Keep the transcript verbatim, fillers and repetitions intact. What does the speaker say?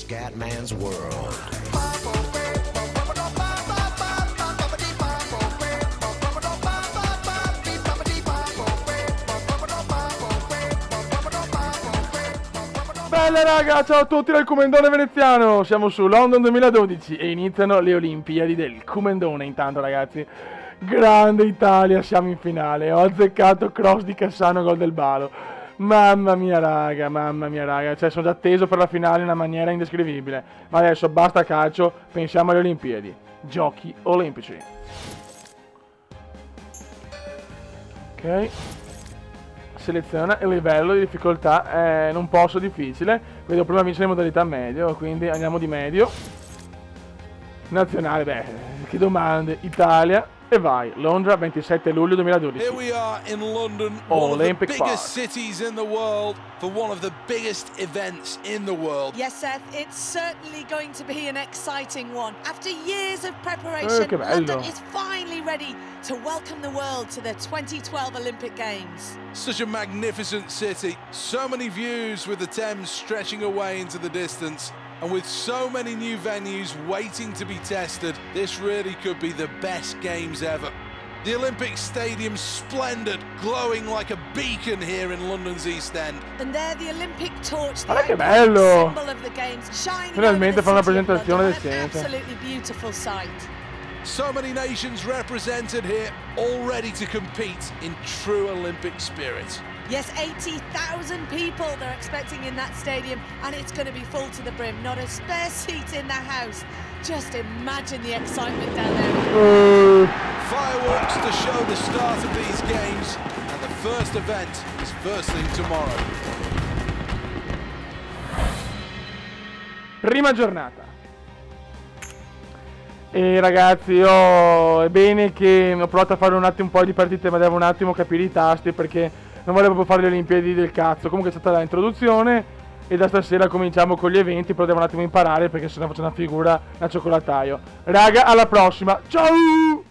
Scatman's World. Bella raga, ciao a tutti dal Comendone veneziano, siamo su London duemiladodici e iniziano le Olimpiadi del Comendone. Intanto ragazzi, grande Italia, siamo in finale, ho azzeccato cross di Cassano, gol del Balo, mamma mia raga, mamma mia raga, cioè sono già atteso per la finale in una maniera indescrivibile, ma adesso basta calcio, pensiamo alle Olimpiadi, giochi olimpici. Ok. Seleziona il livello di difficoltà, eh, non posso difficile, vedo prima vincere in modalità medio, quindi andiamo di medio. Nazionale, beh, che domande, Italia e vai, Londra ventisette luglio duemiladodici. Here we are in London, one Olympic of the biggest Park. cities in the world for one of the biggest events in the world. Yes, Seth, it's certainly going to be an exciting one. After years of preparation, Eh, che bello. London is finally ready to welcome the world to the twenty twelve Olympic Games. Such a magnificent city, so many views with the Thames stretching away into the distance. And with so many new venues waiting to be tested, this really could be the best games ever. The Olympic Stadium's splendid, glowing like a beacon here in London's East End. And there the Olympic torch, the Guarda che iconic bello! symbol of the games, shining Finalmente over the fa una city of presentazione London. decente. An absolutely beautiful sight. So many nations represented here, all ready to compete in true Olympic spirit. Yes, eighty thousand people they're expecting in that stadium, and it's going to be full to the brim. Not a spare seat in the house. Just imagine the excitement down there. Uh, Fireworks to show the start of these games, and the first event is first thing tomorrow. prima giornata. E ragazzi, io è bene che ho provato a fare un attimo un po' di partite, ma devo un attimo capire i tasti perché non volevo proprio fare le Olimpiadi del cazzo. Comunque è stata l'introduzione e da stasera cominciamo con gli eventi, però devo un attimo imparare perché sennò faccio una figura da cioccolataio. Raga, alla prossima, ciao!